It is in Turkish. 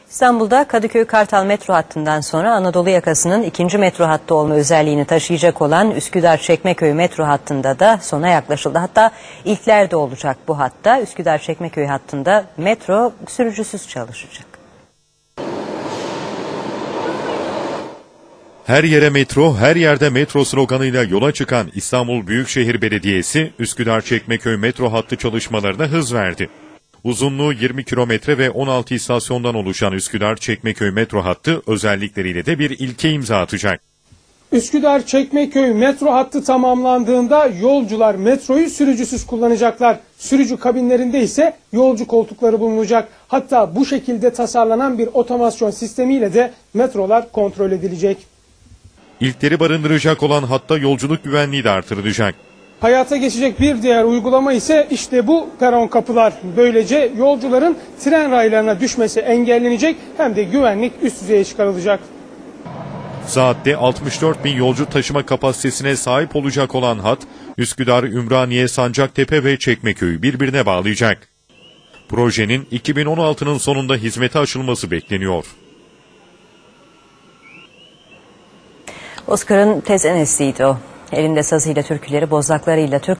İstanbul'da Kadıköy Kartal metro hattından sonra Anadolu yakasının ikinci metro hattı olma özelliğini taşıyacak olan Üsküdar-Çekmeköy metro hattında da sona yaklaşıldı. Hatta ilkler de olacak bu hatta. Üsküdar-Çekmeköy hattında metro sürücüsüz çalışacak. Her yere metro, her yerde metro sloganıyla yola çıkan İstanbul Büyükşehir Belediyesi, Üsküdar-Çekmeköy metro hattı çalışmalarına hız verdi. Uzunluğu 20 kilometre ve 16 istasyondan oluşan Üsküdar-Çekmeköy metro hattı özellikleriyle de bir ilke imza atacak. Üsküdar-Çekmeköy metro hattı tamamlandığında yolcular metroyu sürücüsüz kullanacaklar. Sürücü kabinlerinde ise yolcu koltukları bulunacak. Hatta bu şekilde tasarlanan bir otomasyon sistemiyle de metrolar kontrol edilecek. İlkleri barındıracak olan hatta yolculuk güvenliği de artırılacak. Hayata geçecek bir diğer uygulama ise işte bu peron kapılar. Böylece yolcuların tren raylarına düşmesi engellenecek, hem de güvenlik üst düzeye çıkarılacak. Saatte 64 bin yolcu taşıma kapasitesine sahip olacak olan hat, Üsküdar, Ümraniye, Sancaktepe ve Çekmeköy'ü birbirine bağlayacak. Projenin 2016'nın sonunda hizmete açılması bekleniyor. Oscar'ın tez enesiydi o. Elinde sazıyla, türküleri, bozlaklarıyla Türk